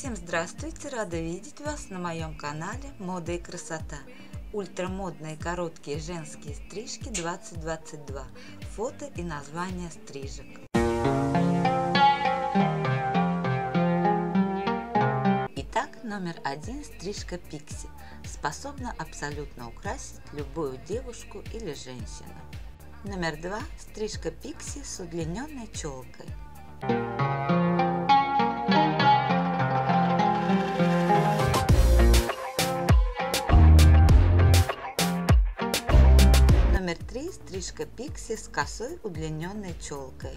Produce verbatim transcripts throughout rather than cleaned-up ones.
Всем здравствуйте! Рада видеть вас на моем канале Мода и красота. Ультрамодные короткие женские стрижки двадцать двадцать два. Фото и название стрижек. Итак, номер один стрижка Пикси. Способна абсолютно украсить любую девушку или женщину. Номер два стрижка Пикси с удлиненной челкой. Номер три стрижка Пикси с косой удлиненной челкой.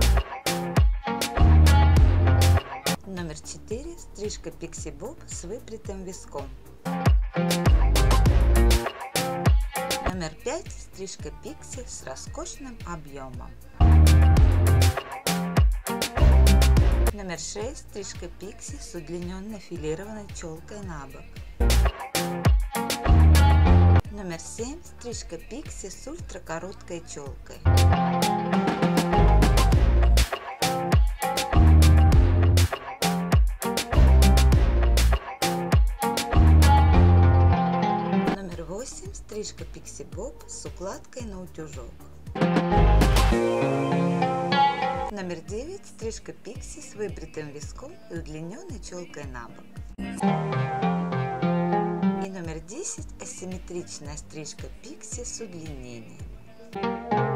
Номер четыре стрижка Пикси Боб с выбритым виском. Номер пять стрижка Пикси с роскошным объемом. Номер шесть стрижка Пикси с удлиненной филированной челкой на бок. Номер семь стрижка Пикси с ультракороткой челкой. Номер восемь стрижка Пикси Боб с укладкой на утюжок. Номер девять стрижка Пикси с выбритым виском и удлиненной челкой на бок. И номер десять асимметричная стрижка Пикси с удлинением.